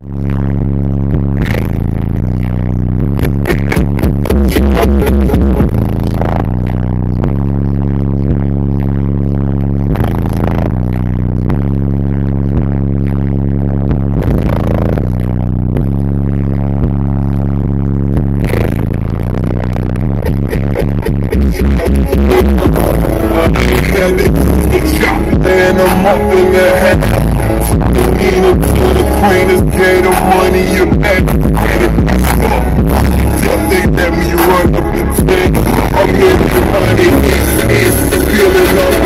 And I'm up in the head. Need it for the queen is get the money you back. They let me run up the tank. I'm getting the money, feeling up.